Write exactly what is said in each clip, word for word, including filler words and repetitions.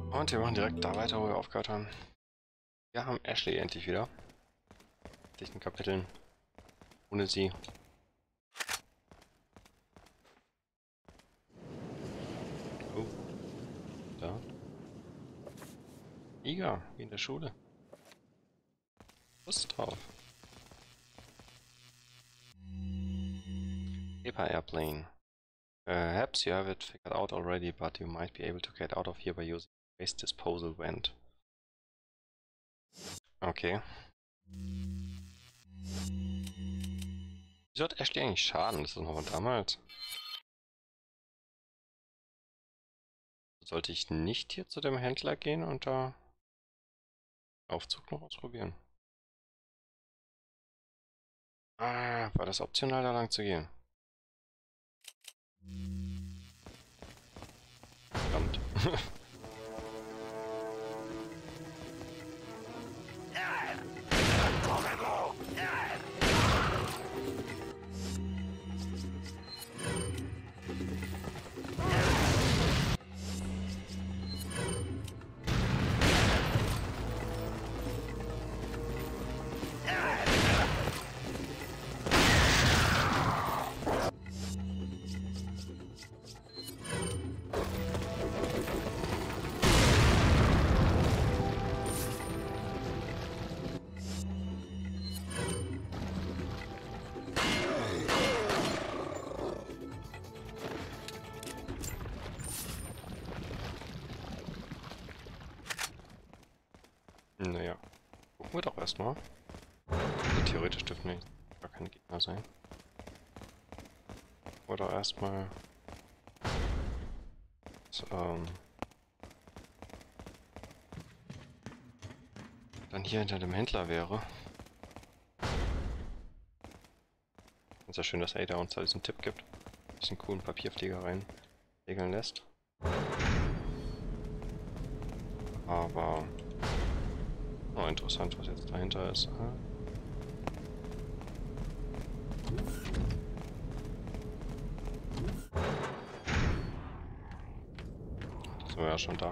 Und wir machen direkt da weiter, wo wir aufgehört haben. Wir haben Ashley endlich wieder. Dichten Kapiteln. Ohne sie. Oh. Da. Iga, wie in der Schule. Lust drauf. Paper airplane. Perhaps you have it figured out already, but you might be able to get out of here by using waste disposal vent. Okay. Wieso hat Ashley eigentlich Schaden? Das ist noch von damals. Sollte ich nicht hier zu dem Händler gehen und da Aufzug noch ausprobieren? Ah, war das optional, da lang zu gehen? Verdammt. Naja, gucken wir doch erstmal. Also theoretisch dürfen nicht gar keine Gegner sein. Oder erstmal so, ähm, dann hier hinter dem Händler wäre. Ist ja schön, dass Ada uns da diesen Tipp gibt. Ein bisschen coolen Papierflieger reinlegeln lässt. Aber oh, interessant, was jetzt dahinter ist. Da sind wir ja schon da.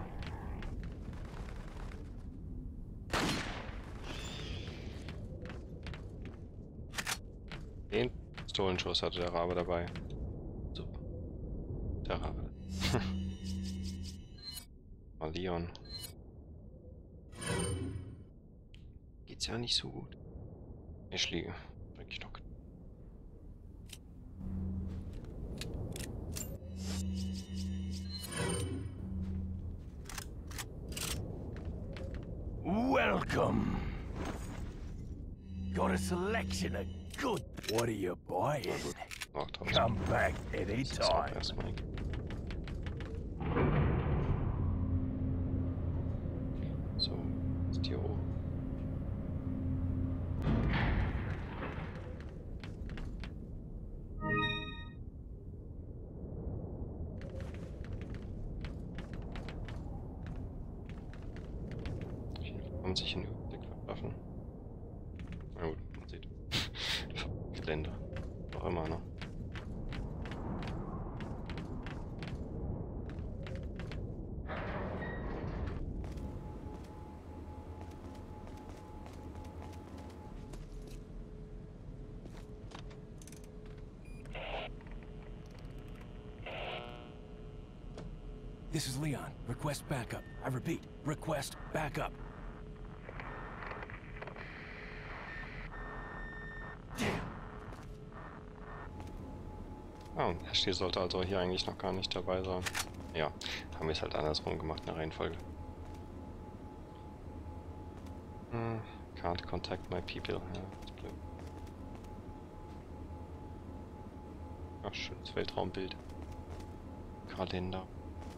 Den Pistolenschuss hatte der Rabe dabei. So. Der Rabe. Oh, Leon. Geht's ja nicht so gut. Ashley, denke ich doch. Welcome. Got a selection of good. What are you buying? Ach, Come back anytime. Erstmal. So, ist hier oben. Kann man sich einen Überblick verschaffen. Na gut, man sieht. Gelände. Noch immer, ne? This is Leon. Request backup. I repeat, request backup. Ah, und Ashley sollte also hier eigentlich noch gar nicht dabei sein. Ja, haben wir es halt andersrum gemacht in der Reihenfolge. Hm, can't contact my people. Ja, das ist blöd. Ach, schönes Weltraumbild. Kalender.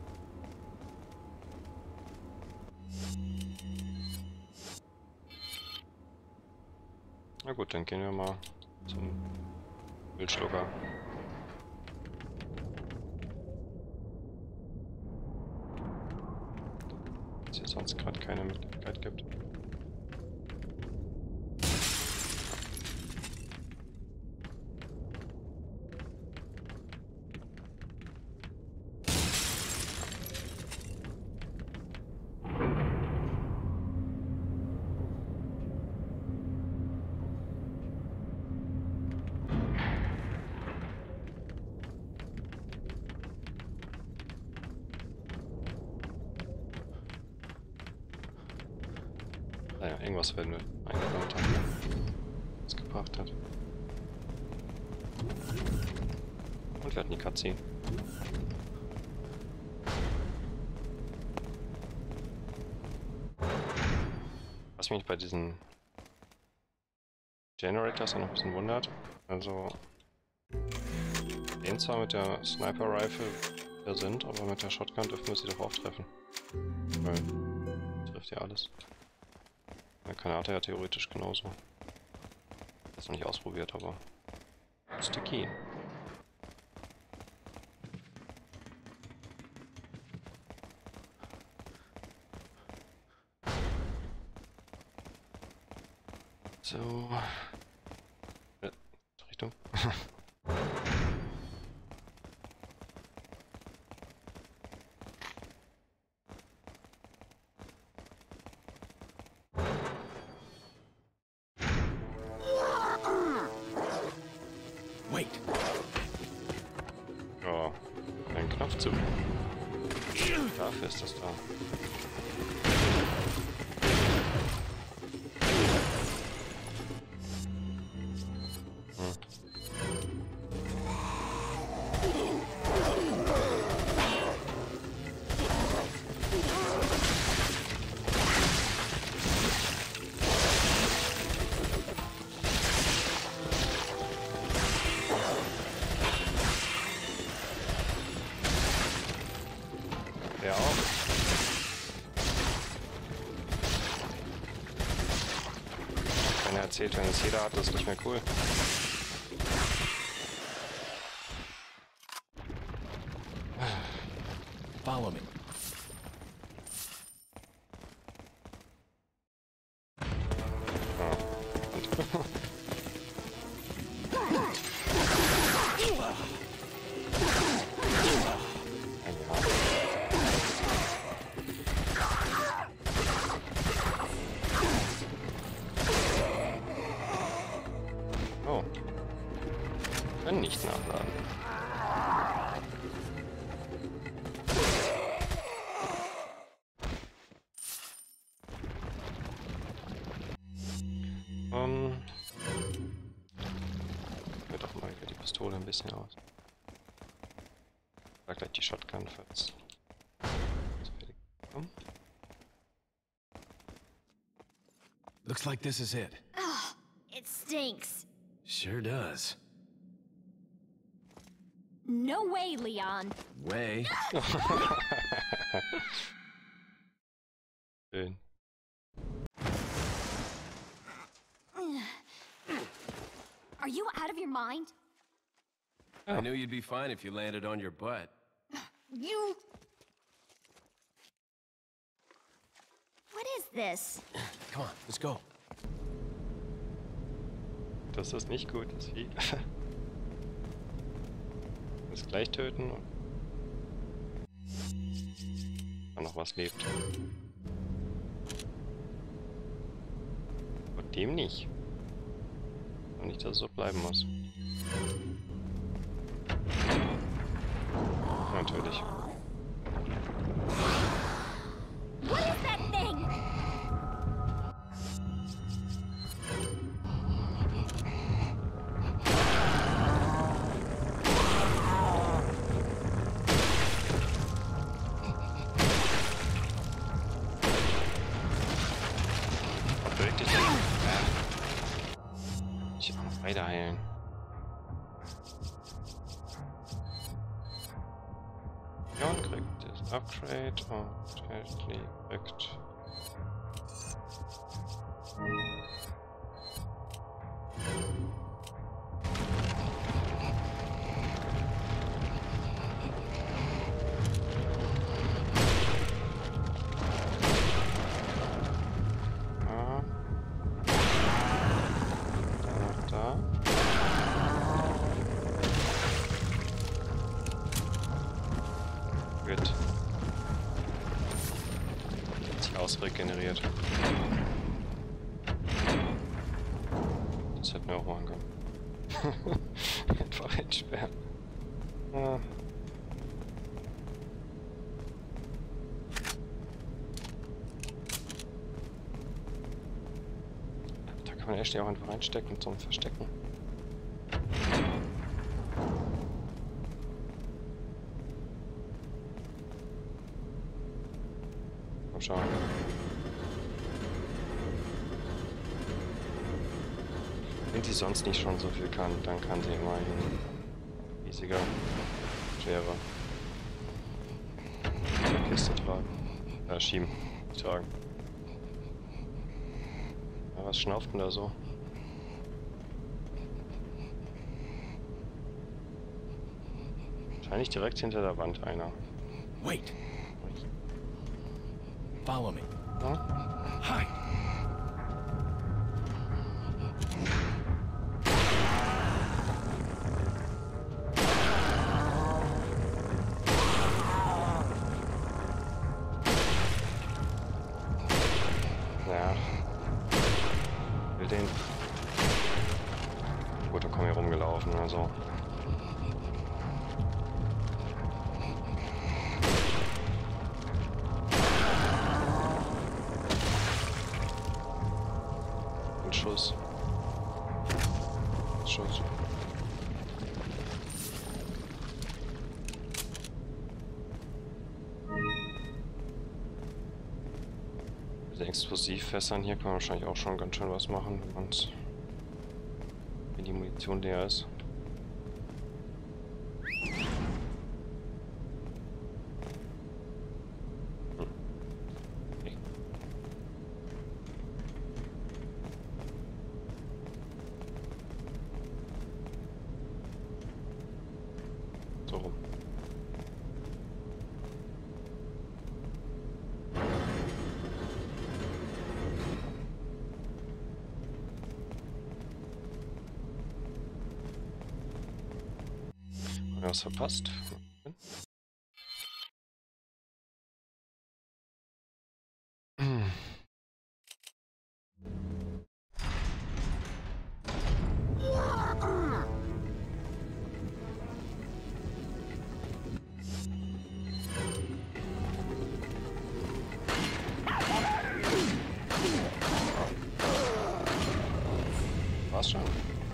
Na gut, dann gehen wir mal zum Wildschlucker. Wenn es hier sonst gerade keine Möglichkeit gibt. Naja, irgendwas werden wir eingebaut haben, was gebracht hat. Und wir hatten die Cutscene. Was mich bei diesen Generators auch noch ein bisschen wundert, also gehen zwar mit der Sniper Rifle wieder sind, aber mit der Shotgun dürfen wir sie doch auch treffen. Weil trifft ja alles. Der Granate ja theoretisch genauso. Das noch nicht ausprobiert, aber müsste gehen. So. Äh, Richtung. Wait. Ja, ein Knopfzug. Dafür ist das da. Ja auch. Wenn er erzählt, wenn es jeder hat, ist nicht mehr cool. Follow me. Ja. Und oh. Können nicht nachladen. Um. Wird doch mal wieder die Pistole ein bisschen aus. Da gleich die Shotgun, falls. Komm. Looks like this is it. Ugh, it stinks. Sure does. No way, Leon. Way. Schön. Are you out of your mind? I knew you'd be fine if you landed on your butt. You... What is this? Come on, let's go. Das ist nicht gut, das Vieh. Das gleich töten. Wenn noch was lebt. Und dem nicht. Und nicht, dass es so bleiben muss. Natürlich. What is that thing? Beweg dich. Ich will noch weiter heilen. Leon kriegt das Upgrade und Ashley kriegt. Ah. Da, da. Gut. Hat sich ausregeneriert. Das hätten wir auch machen können. Einfach entsperren. Ah. kann man Ashley auch einfach reinstecken zum Verstecken. Komm schon. Wenn sie sonst nicht schon so viel kann, dann kann sie immerhin riesige, schwere Kiste tragen. Äh, schieben. Tragen. Ja, was schnauft denn da so? Wahrscheinlich direkt hinter der Wand einer. Wait. Follow me. Ja? Hide. Ja. Will den. Gut, da kommen wir rumgelaufen, also. Ein Schuss. Schuss. Mit den Explosivfässern hier kann man wahrscheinlich auch schon ganz schön was machen, wenn man's, wenn die Munition leer ist. Hm. Okay. So rum. Haben wir was verpasst? Hm. War's schon?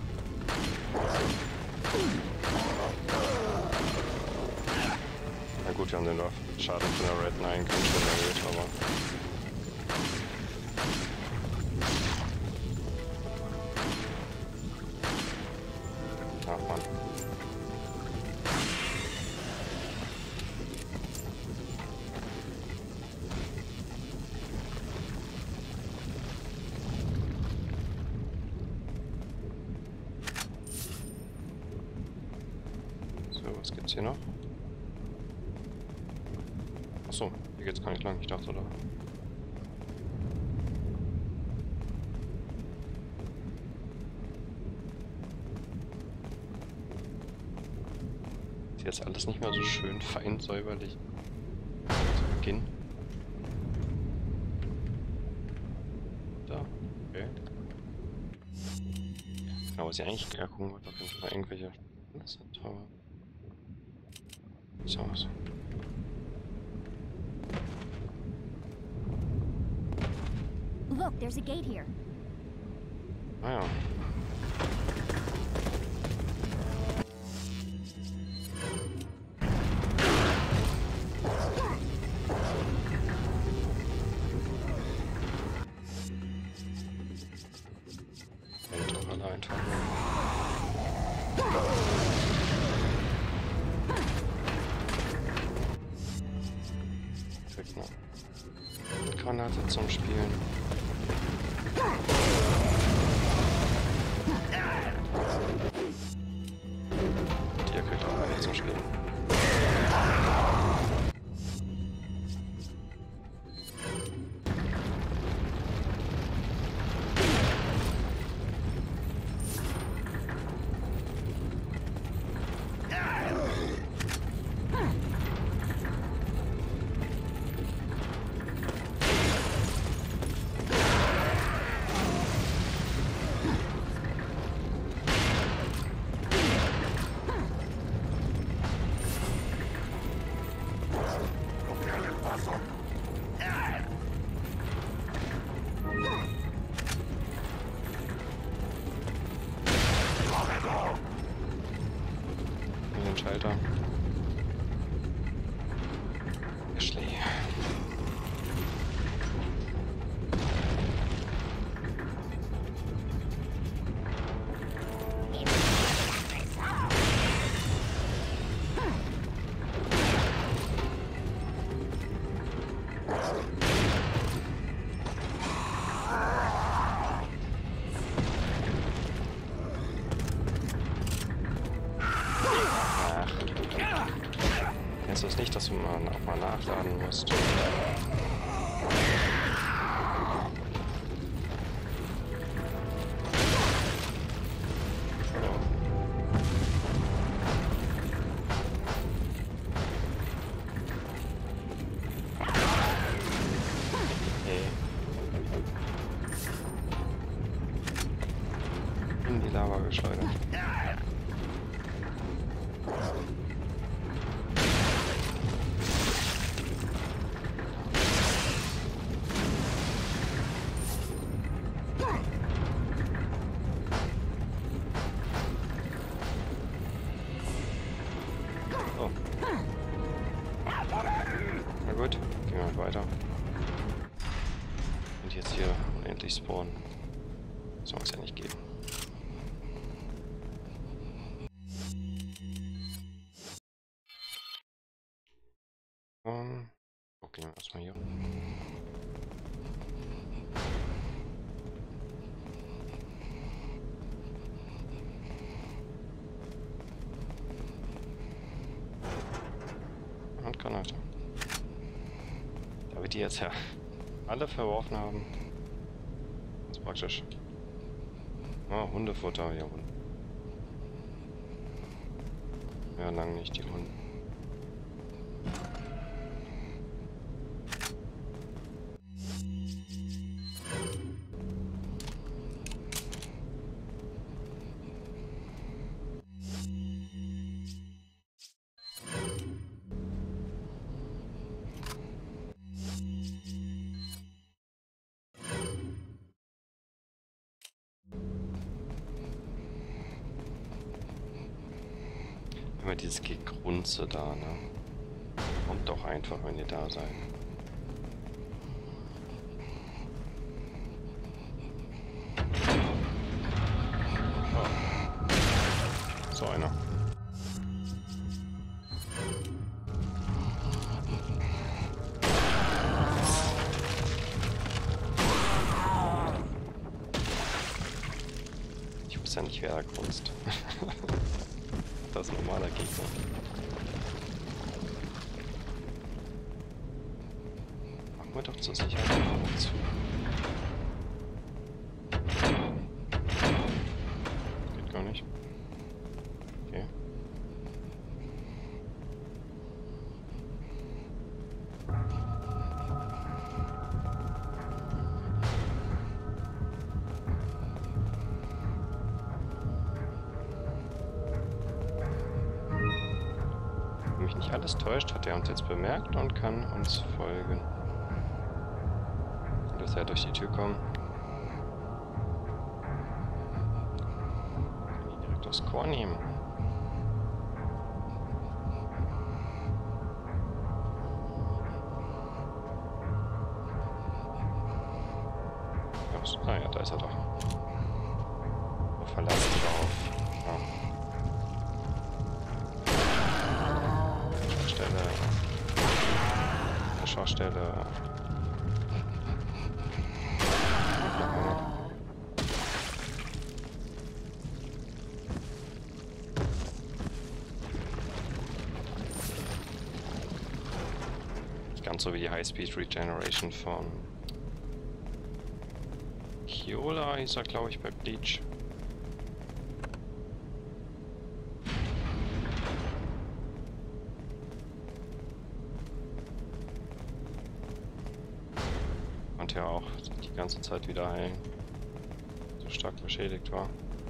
Na gut, wir haben den Schaden von der Red Nine ganz schön erhöht, aber... Ach man. So, was gibt's hier noch? Achso, hier geht's gar nicht lang, ich dachte da. Ist jetzt alles nicht mehr so schön fein säuberlich zu Beginn. Da, okay. Genau, was ich eigentlich gerne gucken wollte, ob ich noch irgendwelche sind, aber... Sieht aus. Look, there's a gate here. Ah ja. Und doch alle einfach. Kriegt noch eine Granate zum Spielen. Die kriegt auch eine zum Spielen. Alter. Ashley. Kennst du es nicht, dass du mal auch mal nachladen musst? In die Lava geschleudert. Oh. Na gut, gehen wir weiter. Und jetzt hier unendlich spawnen. Soll es ja nicht geben. Um, okay, erstmal hier. Handgranate. Da wir die jetzt ja alle verworfen haben. Das ist praktisch. Ah, Hundefutter, ja. Ja, lang nicht die Hunde. Immer dieses Gegrunze da, ne? Kommt doch einfach, wenn ihr da seid. Oh. So einer. Ich wusste ja nicht, wer da grunzt. Das ist ein normaler Gegner. Machen wir doch zur Sicherheit auch zu. Geht gar nicht. Okay. Wenn mich nicht alles täuscht, hat er uns jetzt bemerkt und kann uns folgen. Und dass er durch die Tür kommt. Kann ihn direkt aufs Korn nehmen. Ah ja, da ist er doch. Oh, verlassen drauf. Ja. Stelle. Schaustelle. Nicht ganz so wie die High-Speed Regeneration von Kiola, ich sag glaube ich bei Bleach. Und ja auch die ganze Zeit wieder heilen. So stark beschädigt war.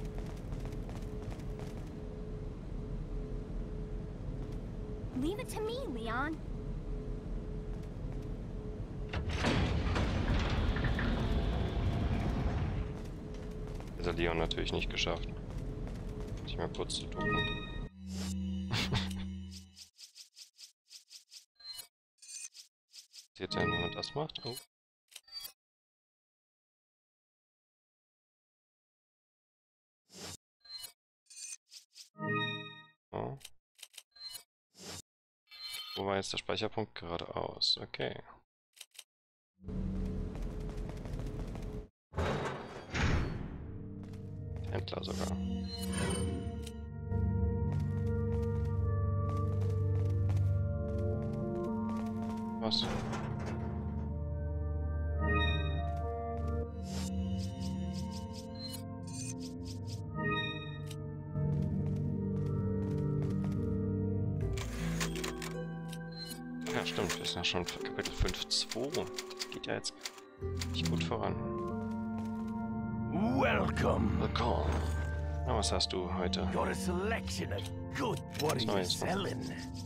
Leave it to me, Leon. Das hat Leon natürlich nicht geschafft. Sich mal kurz zu ducken. Passiert denn, wenn man das macht? Oh. Oh. Wo war jetzt der Speicherpunkt? Geradeaus. Okay. Händler sogar. Was? Ja, stimmt, wir sind ja schon für Kapitel fünf Punkt zwei. Das geht ja jetzt nicht gut voran. Welcome. Willkommen. Na, was hast du heute? Got a selection of good. What are you Nice. selling?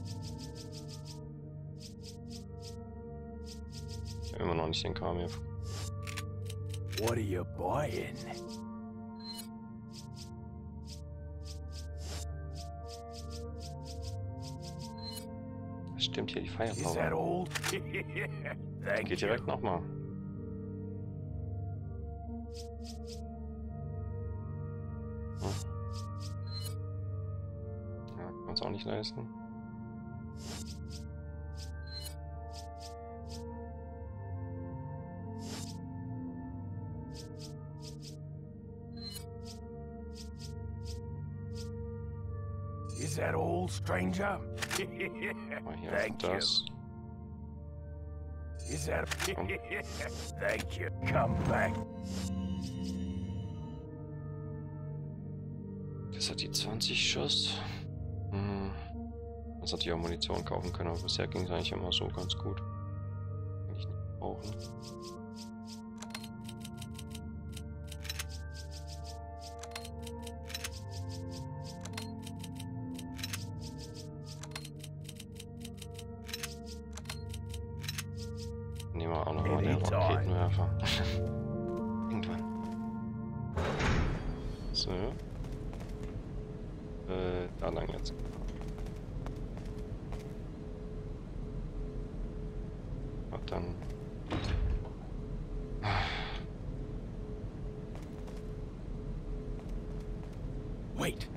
Ich habe immer noch nicht den Kram hier. What are you buying? Stimmt hier die Is that Firepower. all? Thank Geht you. direkt nochmal. Hm. Ja, kann man es auch nicht leisten. Is that all, stranger? Aber hier Thank you. das. Is that? Thank you. Come back. Das hat die zwanzig Schuss. Hm. Das hat die auch Munition kaufen können, aber bisher ging es eigentlich immer so ganz gut. Eigentlich nicht brauchen. Nehmen wir auch noch mal den Anytime. Raketenwerfer. Irgendwann. So. Äh, da lang jetzt. Und dann. Wait.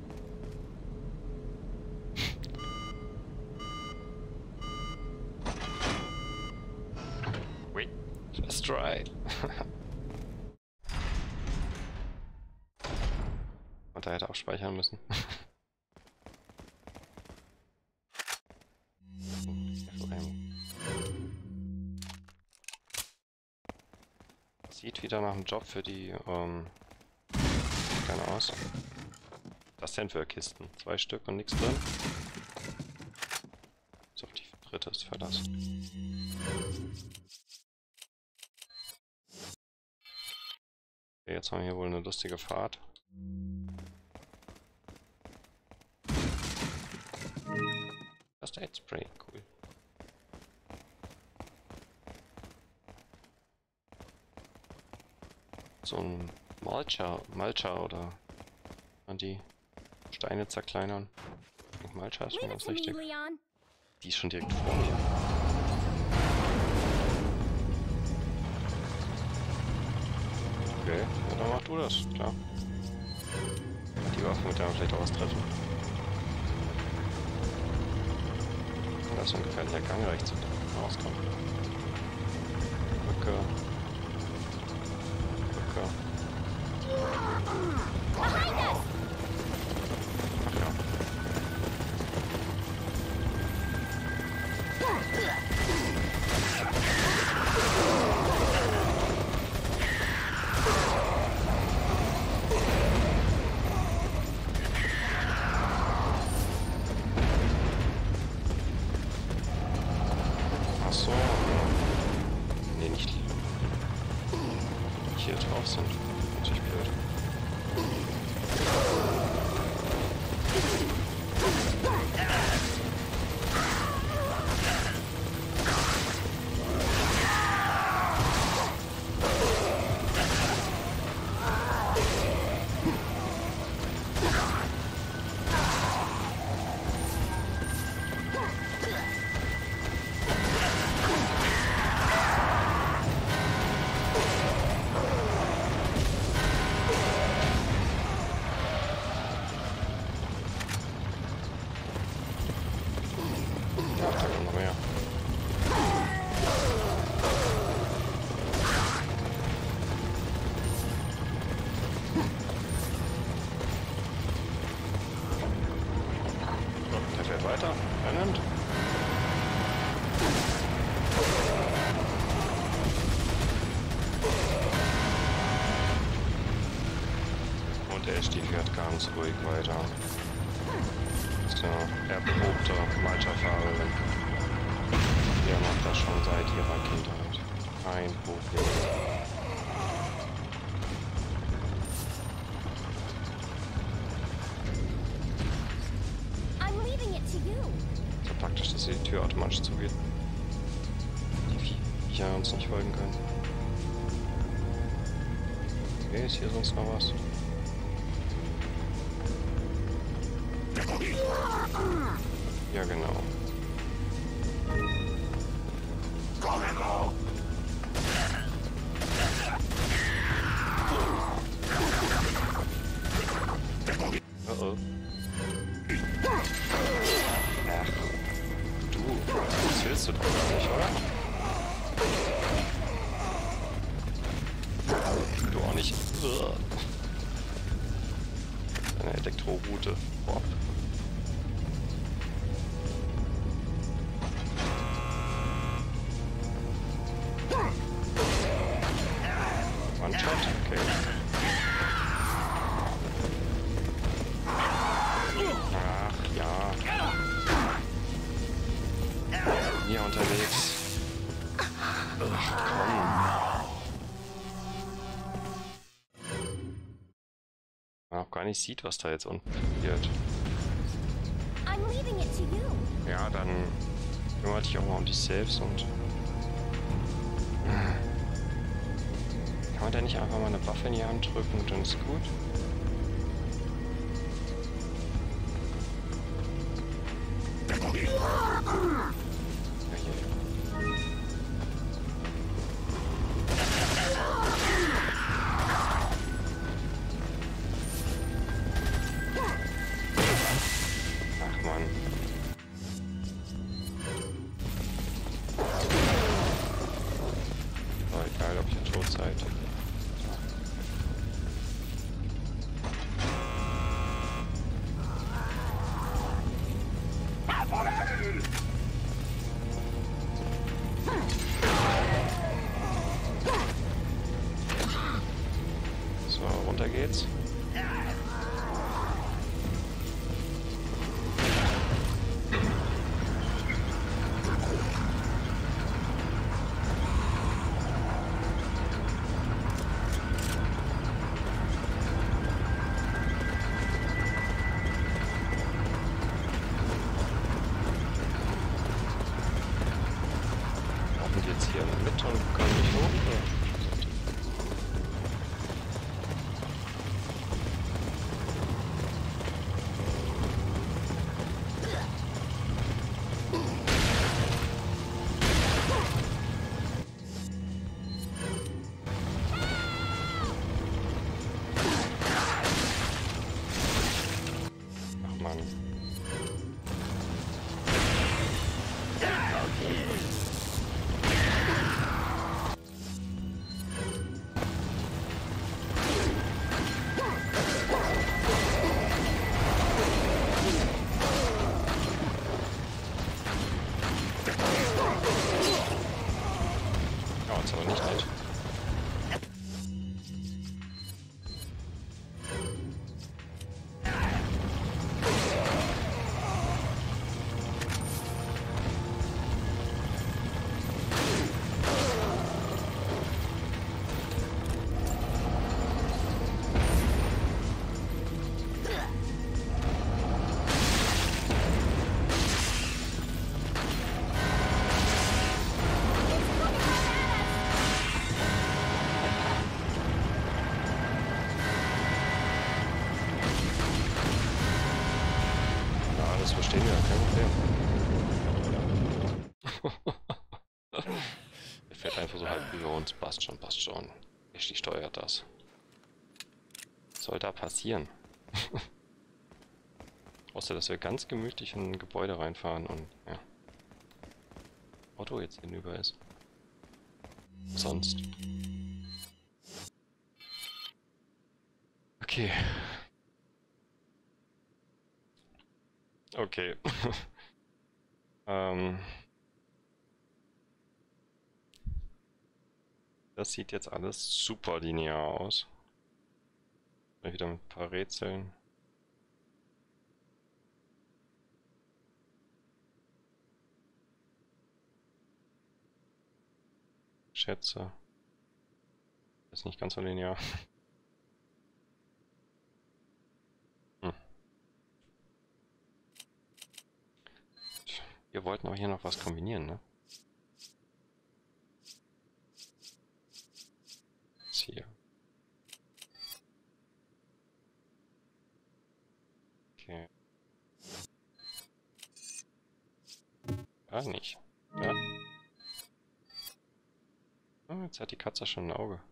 Wait. Just try. Und da hätte auch speichern müssen. Sieht wieder nach einem Job für die, ähm, keine aus. Was denn für Kisten? Zwei Stück und nichts drin? So, die dritte ist verlassen. Okay, jetzt haben wir hier wohl eine lustige Fahrt. First Aid Spray, cool. So ein Mulcher, Mulcher oder an die Steine zerkleinern. Ich denke, Mulcher ist schon Leave it ganz to me, richtig. Leon. Die ist schon direkt vor mir. Okay, ja, dann mach du das, klar. Die Waffe mit der man vielleicht auch was treffen. Das ist so ein gefährlicher Gang rechts, wenn der rauskommt. Rücke. Rücke. Behind us! Ach ja. Ach so. Nee, nicht die. Die hier drauf sind. Natürlich blöd. der Esti fährt ganz ruhig weiter. Das ist eine erprobte Malta-Fahrerin. Der macht das schon seit ihrer Kindheit. Kein Problem. I'm leaving it to you. So praktisch, dass die Tür automatisch zugeht. Die Viecher uns nicht folgen können. Okay, ist hier sonst noch was? Ja, genau. Oh oh. Ach, du, das willst du doch gar nicht, oder? Du auch nicht. Eine Elektroroute. Boah. One-Shot, okay. Ach ja. Hier unterwegs. Ach komm. Man auch gar nicht sieht, was da jetzt unten passiert. I'm leaving it to you. Ja, dann kümmere dich auch mal um dich selbst und... Kann man da nicht einfach mal eine Waffe in die Hand drücken und dann ist gut? Ja, hier. Ach Mann. Oh, egal, ob ihr tot seid. So, runter geht's. Laufen die jetzt hier mit und können nicht hoch? Oder? Ach Mann. Ja, jetzt aber nicht nett. Ja, das verstehen wir, kein Problem. Er fährt einfach so halb über uns, passt schon, passt schon. Richtig steuert das. Was soll da passieren? Außer, dass wir ganz gemütlich in ein Gebäude reinfahren und, ja. Auto jetzt hinüber ist. Sonst. Okay. Okay. ähm. Das sieht jetzt alles super linear aus. Wieder mit ein paar Rätseln. Schätze. Ist nicht ganz so linear. Hm. Wir wollten aber hier noch was kombinieren, ne? Das hier. Okay. Ah, nicht. Ja. Oh, jetzt hat die Katze schon ein Auge.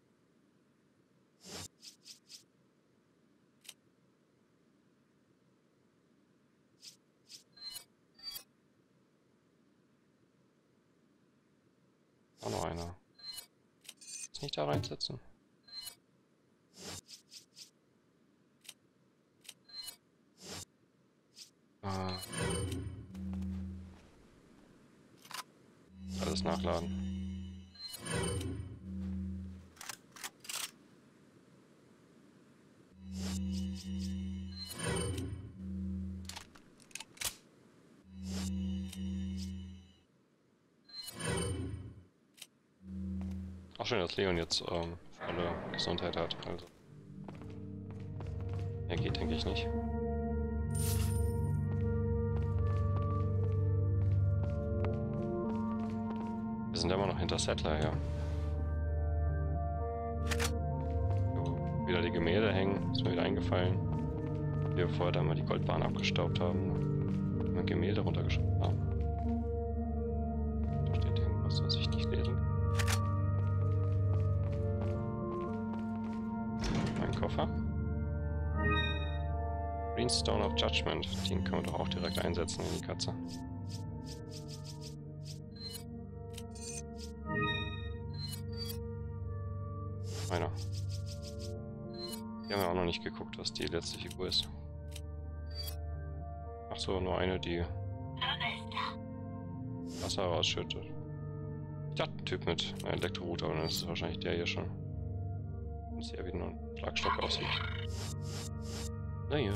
Auch noch einer. Jetzt nicht da reinsetzen. Ah. Alles nachladen. Auch schön, dass Leon jetzt ähm, volle Gesundheit hat. Also. Ja, geht, denke ich nicht. Wir sind immer noch hinter Settler, ja. So, wieder die Gemälde hängen, ist mir wieder eingefallen. Wie wir vorher da mal die Goldbahn abgestaubt haben. Und Gemälde runtergeschoben haben. Da steht irgendwas, was ich nicht lesen kann. Mein Koffer. Greenstone of Judgment. Den können wir doch auch direkt einsetzen in die Katze. Einer. Wir haben ja auch noch nicht geguckt, was die letzte Figur ist. Ach so, nur eine, die Wasser rausschüttet. Ich dachte, ein Typ mit einem Elektrorouter, aber dann ist es wahrscheinlich der hier schon. Und es ja wie nur ein Schlagstock aussieht. Naja.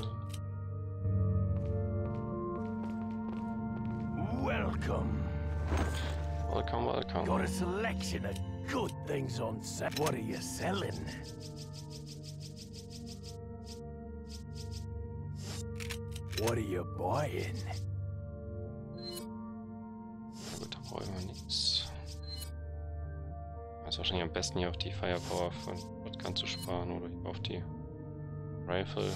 Welcome. Welcome, welcome. Got a selection of good things on set. What are you selling? What are you buying? Na gut, da brauchen wir nichts. Ist wahrscheinlich am besten hier auf die Firepower von Shotgun zu sparen oder hier auf die Rifle.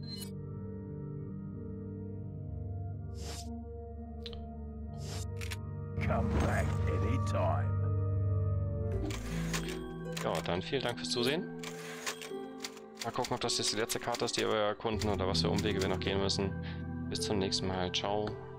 Come back anytime. Ja, dann vielen Dank fürs Zusehen. Mal gucken, ob das jetzt die letzte Karte ist, die wir erkunden oder was für Umwege wir noch gehen müssen. Bis zum nächsten Mal. Ciao.